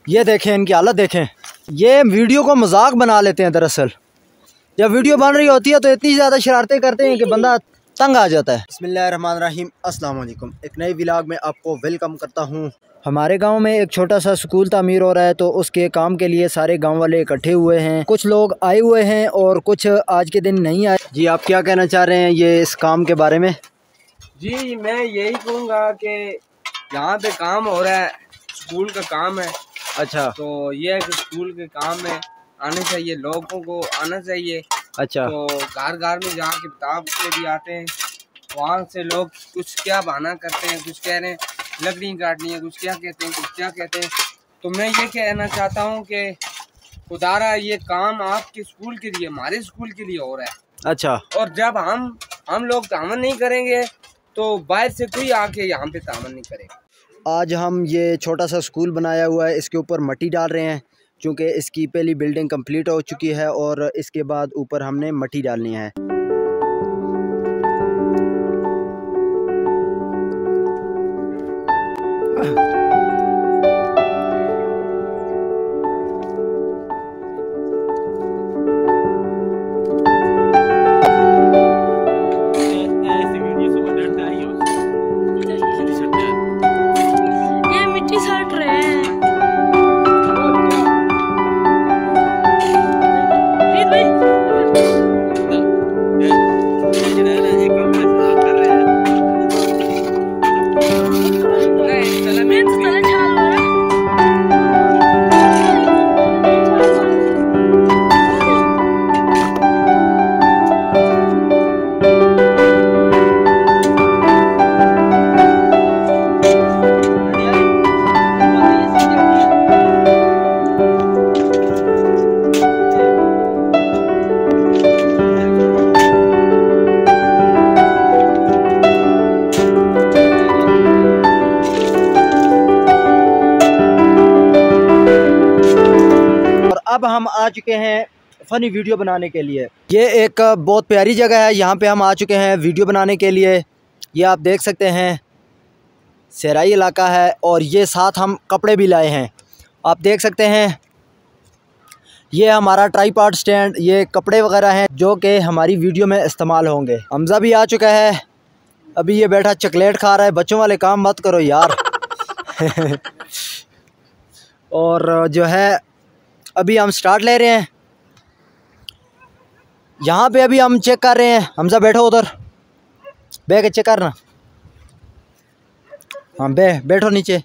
ये देखें, इनकी हालत देखें। ये वीडियो को मजाक बना लेते हैं। दरअसल जब वीडियो बन रही होती है तो इतनी ज़्यादा शरारतें करते हैं कि बंदा तंग आ जाता है। बिस्मिल्लाहिर्रहमानिर्रहीम, अस्सलाम वालेकुम। एक नए व्लॉग में आपको वेलकम करता हूँ। हमारे गांव में एक छोटा सा स्कूल तामीर हो रहा है, तो उसके काम के लिए सारे गांव वाले इकट्ठे हुए हैं। कुछ लोग आए हुए हैं और कुछ आज के दिन नहीं आए। जी, आप क्या कहना चाह रहे हैं ये इस काम के बारे में? जी, मैं यही कहूँगा कि यहाँ पे काम हो रहा है, स्कूल का काम है। अच्छा, तो ये है कि स्कूल के काम में आने चाहिए, लोगों को आना चाहिए। अच्छा, तो घर घर में जहाँ किताब के भी आते हैं, वहाँ से लोग कुछ क्या बहाना करते हैं, कुछ कह रहे हैं लकड़ी काटनी है, कुछ क्या कहते हैं, कुछ क्या कहते हैं। तो मैं ये कहना चाहता हूँ कि खुदारा ये काम आपके स्कूल के लिए, हमारे स्कूल के लिए हो रहा है। अच्छा। और जब हम लोग तामन नहीं करेंगे तो बाहर से कोई आके यहाँ पे तामन नहीं करेगा। आज हम ये छोटा सा स्कूल बनाया हुआ है, इसके ऊपर मट्टी डाल रहे हैं क्योंकि इसकी पहली बिल्डिंग कंप्लीट हो चुकी है और इसके बाद ऊपर हमने मट्टी डालनी है। ये मिट्टी सट रहे हैं। रीत भाई, मैं तो तले छाल रहा है। अब हम आ चुके हैं फ़नी वीडियो बनाने के लिए। ये एक बहुत प्यारी जगह है, यहाँ पे हम आ चुके हैं वीडियो बनाने के लिए। ये आप देख सकते हैं सहराई इलाका है और ये साथ हम कपड़े भी लाए हैं। आप देख सकते हैं ये हमारा ट्राईपॉड स्टैंड, ये कपड़े वगैरह हैं जो कि हमारी वीडियो में इस्तेमाल होंगे। हमज़ा भी आ चुका है, अभी ये बैठा चॉकलेट खा रहा है। बच्चों वाले काम मत करो यार। और जो है अभी हम स्टार्ट ले रहे हैं। यहाँ पे अभी हम चेक कर रहे हैं। हमजा बैठो उधर, बैठ के चेक करना। हाँ, बैठो नीचे।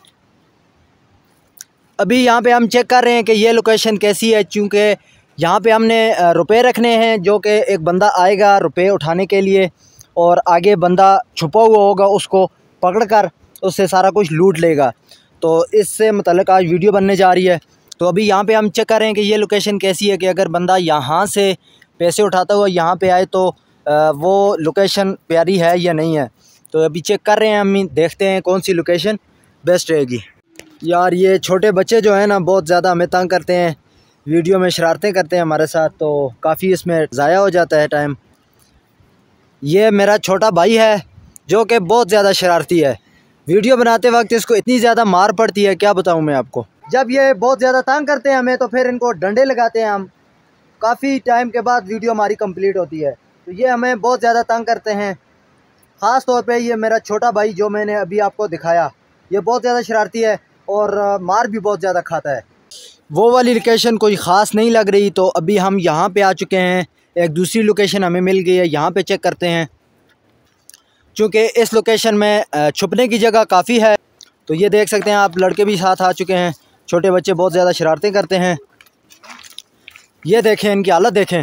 अभी यहाँ पे हम चेक कर रहे हैं कि ये लोकेशन कैसी है, चूँकि यहाँ पे हमने रुपए रखने हैं जो कि एक बंदा आएगा रुपए उठाने के लिए और आगे बंदा छुपा हुआ होगा, उसको पकड़कर उससे सारा कुछ लूट लेगा। तो इससे मतलब आज वीडियो बनने जा रही है। तो अभी यहाँ पे हम चेक कर रहे हैं कि ये लोकेशन कैसी है, कि अगर बंदा यहाँ से पैसे उठाता हुआ यहाँ पे आए तो वो लोकेशन प्यारी है या नहीं है। तो अभी चेक कर रहे हैं हम, देखते हैं कौन सी लोकेशन बेस्ट रहेगी। यार ये छोटे बच्चे जो है ना बहुत ज़्यादा हमें तंग करते हैं, वीडियो में शरारतें करते हैं हमारे साथ, तो काफ़ी इसमें ज़ाया हो जाता है टाइम। ये मेरा छोटा भाई है जो कि बहुत ज़्यादा शरारती है। वीडियो बनाते वक्त इसको इतनी ज़्यादा मार पड़ती है, क्या बताऊँ मैं आपको। जब ये बहुत ज़्यादा तंग करते हैं हमें तो फिर इनको डंडे लगाते हैं हम। काफ़ी टाइम के बाद वीडियो हमारी कंप्लीट होती है। तो ये हमें बहुत ज़्यादा तंग करते हैं। ख़ास तौर पे ये मेरा छोटा भाई जो मैंने अभी आपको दिखाया, ये बहुत ज़्यादा शरारती है और मार भी बहुत ज़्यादा खाता है। वो वाली लोकेशन कोई ख़ास नहीं लग रही, तो अभी हम यहाँ पे आ चुके हैं। एक दूसरी लोकेशन हमें मिल गई है, यहाँ पे चेक करते हैं। चूँकि इस लोकेशन में छुपने की जगह काफ़ी है। तो ये देख सकते हैं आप, लड़के भी साथ आ चुके हैं। छोटे बच्चे बहुत ज़्यादा शरारतें करते हैं। ये देखें, इनकी हालत देखें।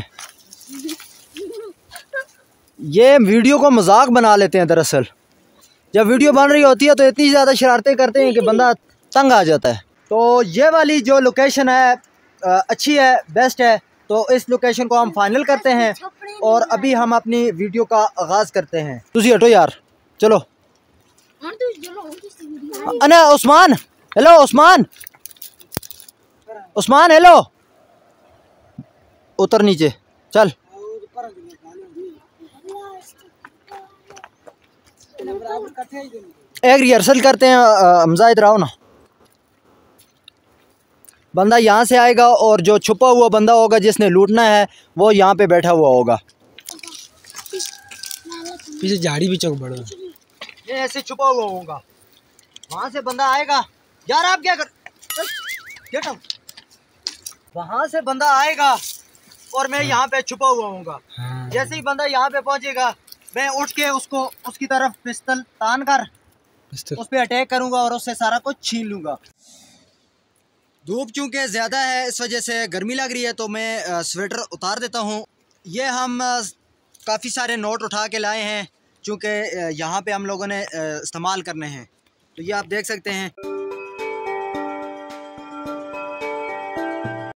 ये वीडियो को मजाक बना लेते हैं। दरअसल जब वीडियो बन रही होती है तो इतनी ज़्यादा शरारतें करते हैं कि बंदा तंग आ जाता है। तो ये वाली जो लोकेशन है अच्छी है, बेस्ट है। तो इस लोकेशन को हम फाइनल करते हैं और अभी हम अपनी वीडियो का आगाज़ करते हैं। तुझी हटो यार, चलो। अना उस्मान, हेलो उस्मान, उस्मान हेलो, उतर नीचे चल। एक रिहर्सल करते हैं। हमजा इधर आओ ना। बंदा यहाँ से आएगा और जो छुपा हुआ बंदा होगा जिसने लूटना है वो यहाँ पे बैठा हुआ होगा। पीछे झाड़ी भी चौक बड़ो, ये ऐसे छुपा हुआ होगा। वहाँ से बंदा आएगा, यार आप क्या कर, वहाँ से बंदा आएगा और मैं यहाँ पे छुपा हुआ होऊंगा। जैसे ही बंदा यहाँ पे पहुँचेगा मैं उठ के उसको उसकी तरफ पिस्तल तान कर उस पर अटैक करूँगा और उससे सारा कुछ छीन लूँगा। धूप चूँकि ज़्यादा है इस वजह से गर्मी लग रही है तो मैं स्वेटर उतार देता हूँ। ये हम काफ़ी सारे नोट उठा के लाए हैं चूँकि यहाँ पे हम लोगों ने इस्तेमाल करने हैं, तो ये आप देख सकते हैं।